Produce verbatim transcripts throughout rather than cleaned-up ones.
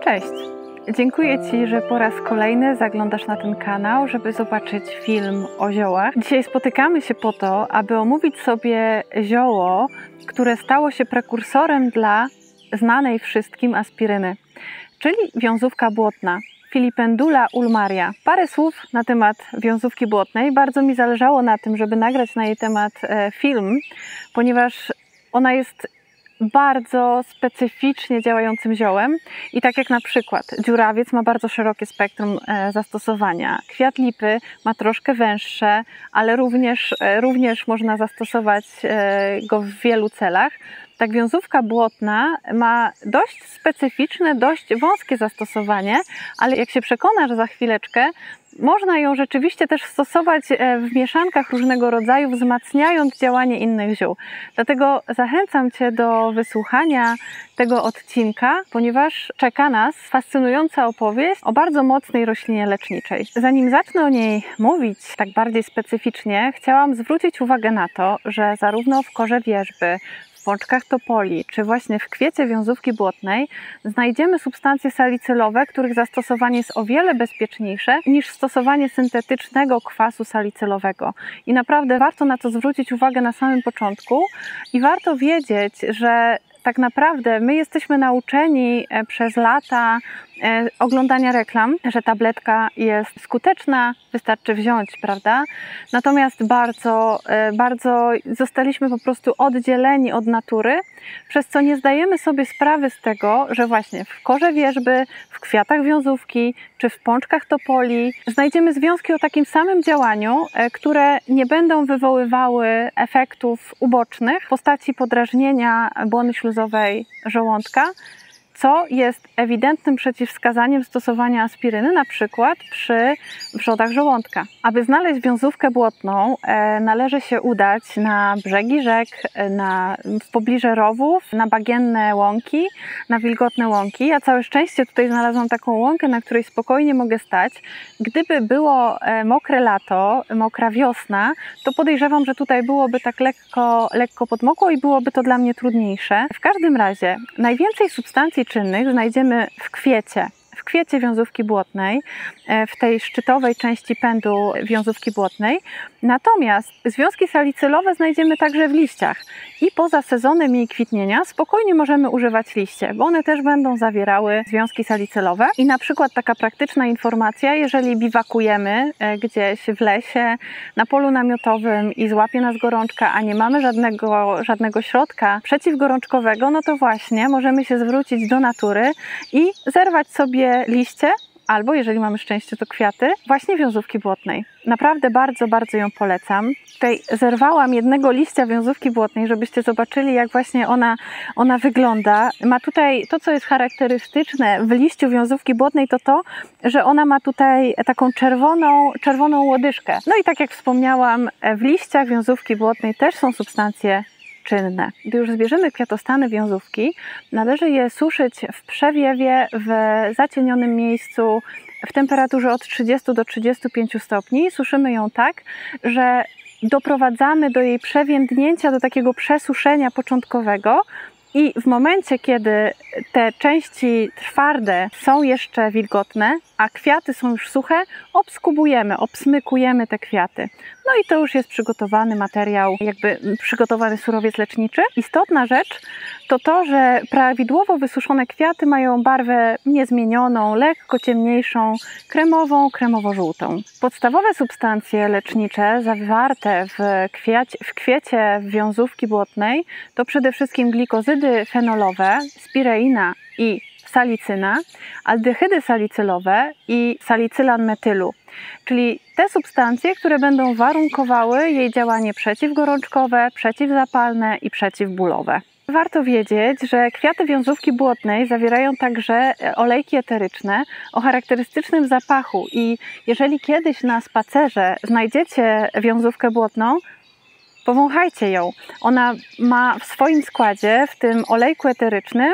Cześć! Dziękuję Ci, że po raz kolejny zaglądasz na ten kanał, żeby zobaczyć film o ziołach. Dzisiaj spotykamy się po to, aby omówić sobie zioło, które stało się prekursorem dla znanej wszystkim aspiryny, czyli wiązówka błotna. Filipendula ulmaria. Parę słów na temat wiązówki błotnej. Bardzo mi zależało na tym, żeby nagrać na jej temat film, ponieważ ona jest bardzo specyficznie działającym ziołem i tak jak na przykład dziurawiec ma bardzo szerokie spektrum zastosowania, kwiat lipy ma troszkę węższe, ale również, również można zastosować go w wielu celach. Tak wiązówka błotna ma dość specyficzne, dość wąskie zastosowanie, ale jak się przekonasz za chwileczkę, można ją rzeczywiście też stosować w mieszankach różnego rodzaju, wzmacniając działanie innych ziół. Dlatego zachęcam Cię do wysłuchania tego odcinka, ponieważ czeka nas fascynująca opowieść o bardzo mocnej roślinie leczniczej. Zanim zacznę o niej mówić tak bardziej specyficznie, chciałam zwrócić uwagę na to, że zarówno w korze wierzby, w pączkach topoli, czy właśnie w kwiecie wiązówki błotnej znajdziemy substancje salicylowe, których zastosowanie jest o wiele bezpieczniejsze niż stosowanie syntetycznego kwasu salicylowego. I naprawdę warto na to zwrócić uwagę na samym początku i warto wiedzieć, że tak naprawdę my jesteśmy nauczeni przez lata oglądania reklam, że tabletka jest skuteczna, wystarczy wziąć, prawda? Natomiast bardzo, bardzo zostaliśmy po prostu oddzieleni od natury, przez co nie zdajemy sobie sprawy z tego, że właśnie w korze wierzby, w kwiatach wiązówki czy w pączkach topoli znajdziemy związki o takim samym działaniu, które nie będą wywoływały efektów ubocznych w postaci podrażnienia błony śluzowej żołądka, co jest ewidentnym przeciwwskazaniem stosowania aspiryny, na przykład przy wrzodach żołądka. Aby znaleźć wiązówkę błotną, e, należy się udać na brzegi rzek, na, w pobliże rowów, na bagienne łąki, na wilgotne łąki. Ja całe szczęście tutaj znalazłam taką łąkę, na której spokojnie mogę stać. Gdyby było e, mokre lato, mokra wiosna, to podejrzewam, że tutaj byłoby tak lekko, lekko podmokło i byłoby to dla mnie trudniejsze. W każdym razie najwięcej substancji czynnych znajdziemy w kwiecie, w kwiecie wiązówki błotnej, w tej szczytowej części pędu wiązówki błotnej. Natomiast związki salicylowe znajdziemy także w liściach i poza sezonem jej kwitnienia spokojnie możemy używać liście, bo one też będą zawierały związki salicylowe. I na przykład taka praktyczna informacja, jeżeli biwakujemy gdzieś w lesie, na polu namiotowym i złapie nas gorączka, a nie mamy żadnego, żadnego środka przeciwgorączkowego, no to właśnie możemy się zwrócić do natury i zerwać sobie liście, albo jeżeli mamy szczęście, to kwiaty, właśnie wiązówki błotnej. Naprawdę bardzo, bardzo ją polecam. Tutaj zerwałam jednego liścia wiązówki błotnej, żebyście zobaczyli, jak właśnie ona, ona wygląda. Ma tutaj to, co jest charakterystyczne w liściu wiązówki błotnej, to to, że ona ma tutaj taką czerwoną, czerwoną łodyżkę. No i tak jak wspomniałam, w liściach wiązówki błotnej też są substancje czynne. Gdy już zbierzemy kwiatostany wiązówki, należy je suszyć w przewiewie, w zacienionym miejscu, w temperaturze od trzydziestu do trzydziestu pięciu stopni. Suszymy ją tak, że doprowadzamy do jej przewiędnięcia, do takiego przesuszenia początkowego i w momencie, kiedy te części twarde są jeszcze wilgotne, a kwiaty są już suche, obskubujemy, obsmykujemy te kwiaty. No i to już jest przygotowany materiał, jakby przygotowany surowiec leczniczy. Istotna rzecz to to, że prawidłowo wysuszone kwiaty mają barwę niezmienioną, lekko ciemniejszą, kremową, kremowo-żółtą. Podstawowe substancje lecznicze zawarte w, kwiacie, w kwiecie wiązówki błotnej to przede wszystkim glikozydy fenolowe, spireina i salicyna, aldehydy salicylowe i salicylan metylu, czyli te substancje, które będą warunkowały jej działanie przeciwgorączkowe, przeciwzapalne i przeciwbólowe. Warto wiedzieć, że kwiaty wiązówki błotnej zawierają także olejki eteryczne o charakterystycznym zapachu i jeżeli kiedyś na spacerze znajdziecie wiązówkę błotną, Powąchajcie ją. Ona ma w swoim składzie, w tym olejku eterycznym,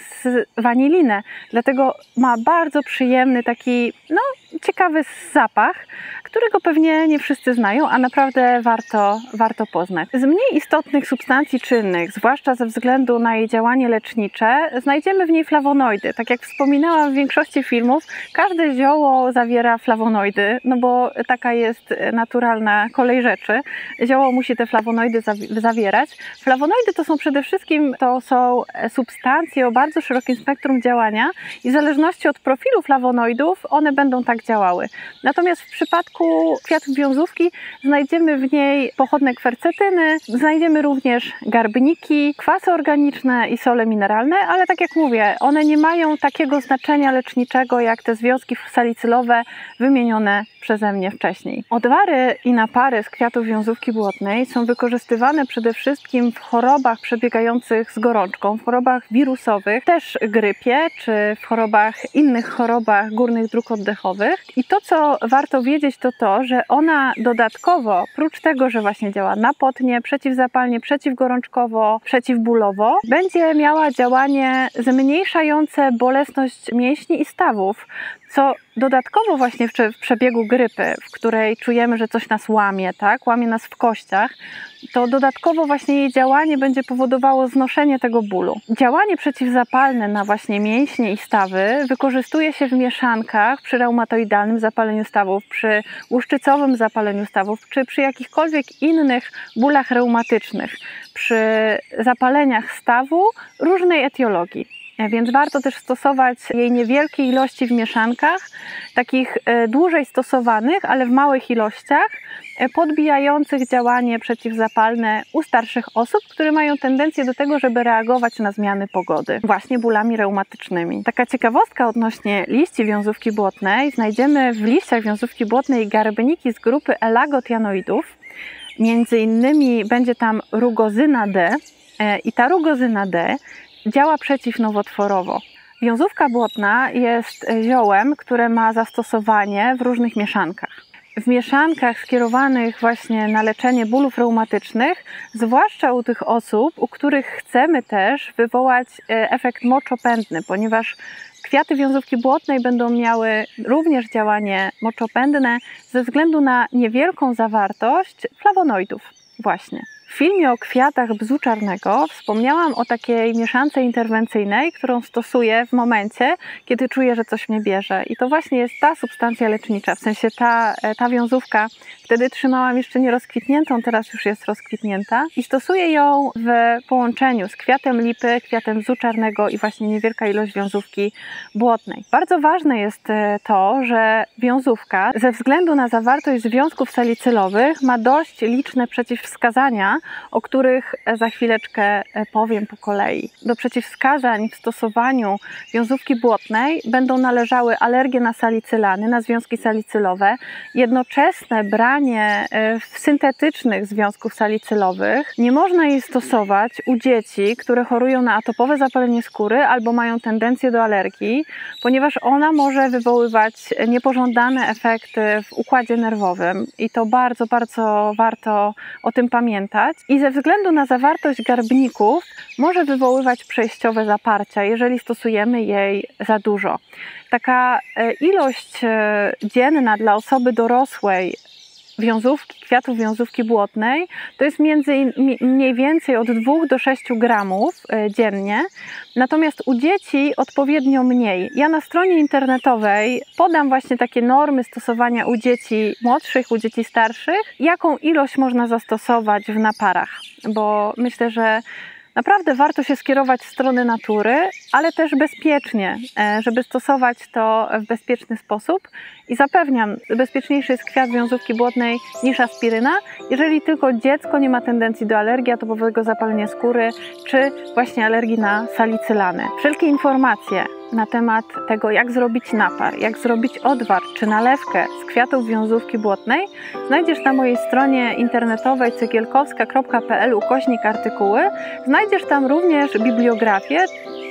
z wanilinę. Dlatego ma bardzo przyjemny, taki no, ciekawy zapach, którego pewnie nie wszyscy znają, a naprawdę warto, warto poznać. Z mniej istotnych substancji czynnych, zwłaszcza ze względu na jej działanie lecznicze, znajdziemy w niej flawonoidy. Tak jak wspominałam w większości filmów, każde zioło zawiera flawonoidy, no bo taka jest naturalna kolej rzeczy. Zioło musi te flawonoidy zawierać. Flawonoidy to są przede wszystkim to są substancje o bardzo szerokim spektrum działania i w zależności od profilu flawonoidów one będą tak działały. Natomiast w przypadku kwiatów wiązówki znajdziemy w niej pochodne kwercetyny, znajdziemy również garbniki, kwasy organiczne i sole mineralne, ale tak jak mówię, one nie mają takiego znaczenia leczniczego jak te związki salicylowe wymienione przeze mnie wcześniej. Odwary i napary z kwiatów wiązówki błotnej są wykorzystywane przede wszystkim w chorobach przebiegających z gorączką, w chorobach wirusowych, też grypie, czy w chorobach, innych chorobach górnych dróg oddechowych. I to, co warto wiedzieć, to to, że ona dodatkowo, prócz tego, że właśnie działa napotnie, przeciwzapalnie, przeciwgorączkowo, przeciwbólowo, będzie miała działanie zmniejszające bolesność mięśni i stawów, co dodatkowo właśnie w przebiegu grypy, w której czujemy, że coś nas łamie, tak? Łamie nas w kościach, to dodatkowo właśnie jej działanie będzie powodowało znoszenie tego bólu. Działanie przeciwzapalne na właśnie mięśnie i stawy wykorzystuje się w mieszankach przy reumatoidalnym zapaleniu stawów, przy łuszczycowym zapaleniu stawów, czy przy jakichkolwiek innych bólach reumatycznych, przy zapaleniach stawu różnej etiologii. Więc warto też stosować jej niewielkie ilości w mieszankach, takich dłużej stosowanych, ale w małych ilościach, podbijających działanie przeciwzapalne u starszych osób, które mają tendencję do tego, żeby reagować na zmiany pogody, właśnie bólami reumatycznymi. Taka ciekawostka odnośnie liści wiązówki błotnej. Znajdziemy w liściach wiązówki błotnej garbniki z grupy elagotianoidów. Między innymi będzie tam rugozyna D i ta rugozyna D działa przeciwnowotworowo. Wiązówka błotna jest ziołem, które ma zastosowanie w różnych mieszankach. W mieszankach skierowanych właśnie na leczenie bólów reumatycznych, zwłaszcza u tych osób, u których chcemy też wywołać efekt moczopędny, ponieważ kwiaty wiązówki błotnej będą miały również działanie moczopędne ze względu na niewielką zawartość flawonoidów właśnie. W filmie o kwiatach bzu czarnego wspomniałam o takiej mieszance interwencyjnej, którą stosuję w momencie, kiedy czuję, że coś mnie bierze. I to właśnie jest ta substancja lecznicza, w sensie ta, ta wiązówka. Wtedy trzymałam jeszcze nie rozkwitniętą, teraz już jest rozkwitnięta. I stosuję ją w połączeniu z kwiatem lipy, kwiatem bzu czarnego i właśnie niewielka ilość wiązówki błotnej. Bardzo ważne jest to, że wiązówka ze względu na zawartość związków salicylowych ma dość liczne przeciwwskazania, o których za chwileczkę powiem po kolei. Do przeciwwskazań w stosowaniu wiązówki błotnej będą należały alergie na salicylany, na związki salicylowe, jednoczesne branie syntetycznych związków salicylowych. Nie można jej stosować u dzieci, które chorują na atopowe zapalenie skóry albo mają tendencję do alergii, ponieważ ona może wywoływać niepożądane efekty w układzie nerwowym i to bardzo, bardzo warto o tym pamiętać. I ze względu na zawartość garbników może wywoływać przejściowe zaparcia, jeżeli stosujemy jej za dużo. Taka ilość dzienna dla osoby dorosłej wiązówki, kwiatów wiązówki błotnej to jest między, mniej więcej od dwóch do sześciu gramów dziennie, natomiast u dzieci odpowiednio mniej. Ja na stronie internetowej podam właśnie takie normy stosowania u dzieci młodszych, u dzieci starszych, jaką ilość można zastosować w naparach, bo myślę, że naprawdę warto się skierować w stronę natury, ale też bezpiecznie, żeby stosować to w bezpieczny sposób. I zapewniam, bezpieczniejszy jest kwiat wiązówki błotnej niż aspiryna, jeżeli tylko dziecko nie ma tendencji do alergii, atopowego zapalenia skóry, czy właśnie alergii na salicylany. Wszelkie informacje na temat tego, jak zrobić napar, jak zrobić odwar czy nalewkę z kwiatów wiązówki błotnej, znajdziesz na mojej stronie internetowej cegielkowska kropka p l ukośnik artykuły. Znajdziesz tam również bibliografię,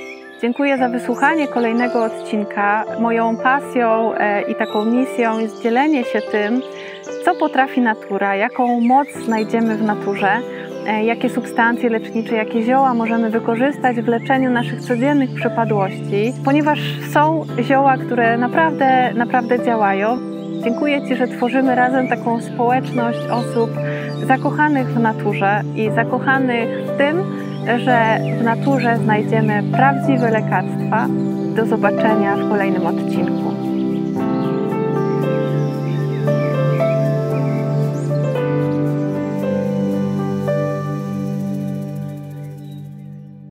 Dziękuję za wysłuchanie kolejnego odcinka. Moją pasją i taką misją jest dzielenie się tym, co potrafi natura, jaką moc znajdziemy w naturze, jakie substancje lecznicze, jakie zioła możemy wykorzystać w leczeniu naszych codziennych przypadłości, ponieważ są zioła, które naprawdę, naprawdę działają. Dziękuję Ci, że tworzymy razem taką społeczność osób zakochanych w naturze i zakochanych w tym, że w naturze znajdziemy prawdziwe lekarstwa. Do zobaczenia w kolejnym odcinku.